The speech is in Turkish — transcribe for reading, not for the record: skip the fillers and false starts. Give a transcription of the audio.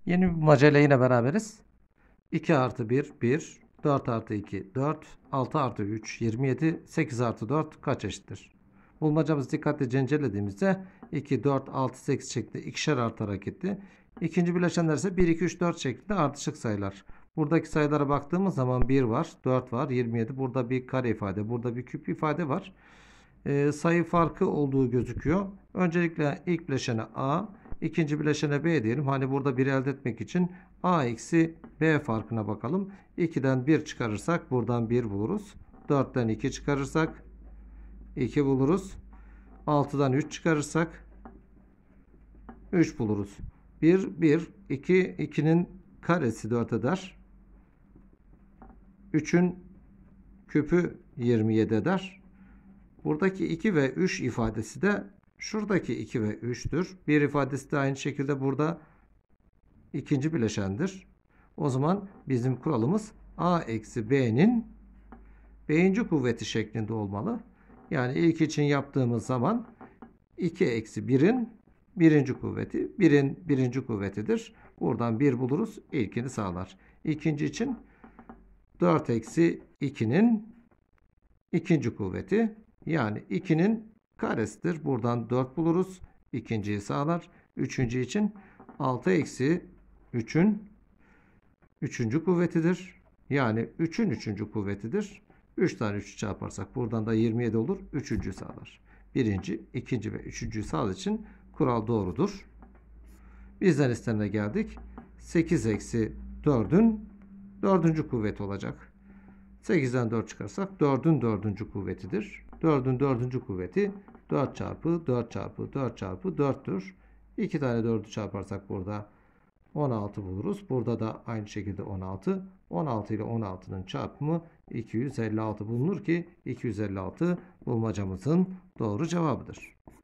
Yeni bir bulmaca yine beraberiz. 2 artı 1, 1. 4 artı 2, 4. 6 artı 3, 27. 8 artı 4 kaç eşittir? Bulmacamızı dikkatlice incelediğimizde 2, 4, 6, 8 şeklinde ikişer artarak gitti. İkinci bileşenler ise 1, 2, 3, 4 şeklinde ardışık sayılar. Buradaki sayılara baktığımız zaman 1 var, 4 var, 27. Burada bir kare ifade, burada bir küp ifade var. Sayı farkı olduğu gözüküyor. Öncelikle ilk bileşene A, ikinci bileşene B diyelim. Hani burada 1 elde etmek için A eksi B farkına bakalım. 2'den 1 çıkarırsak buradan 1 buluruz. 4'ten 2 çıkarırsak 2 buluruz. 6'dan 3 çıkarırsak 3 buluruz. 1, 1, 2, 2'nin karesi 4 eder. 3'ün küpü 27 eder. Buradaki 2 ve 3 ifadesi de şuradaki 2 ve 3'tür. Bir ifadesi de aynı şekilde burada ikinci bileşendir. O zaman bizim kuralımız A eksi B'nin B'inci kuvveti şeklinde olmalı. Yani ilk için yaptığımız zaman 2 eksi 1'in birinci kuvveti 1'in birinci kuvvetidir. Buradan 1 buluruz. İlkini sağlar. İkinci için 4 eksi 2'nin ikinci kuvveti. Yani 2'nin karesidir. Buradan 4 buluruz. İkinciyi sağlar. Üçüncü için 6 eksi 3'ün üçüncü kuvvetidir. Yani 3'ün üçüncü kuvvetidir. 3 tane 3'ü çarparsak buradan da 27 olur. Üçüncüyü sağlar. Birinci, ikinci ve üçüncüyü sağladığı için kural doğrudur. Bizden istenene geldik. 8 eksi 4'ün dördüncü kuvveti olacak. 8'den 4 çıkarsak 4'ün dördüncü kuvvetidir. 4'ün dördüncü kuvveti 4 çarpı 4 çarpı 4 çarpı 4'tür. 2 tane 4'ü çarparsak burada 16 buluruz. Burada da aynı şekilde 16. 16 ile 16'nın çarpımı 256 bulunur ki 256 bulmacamızın doğru cevabıdır.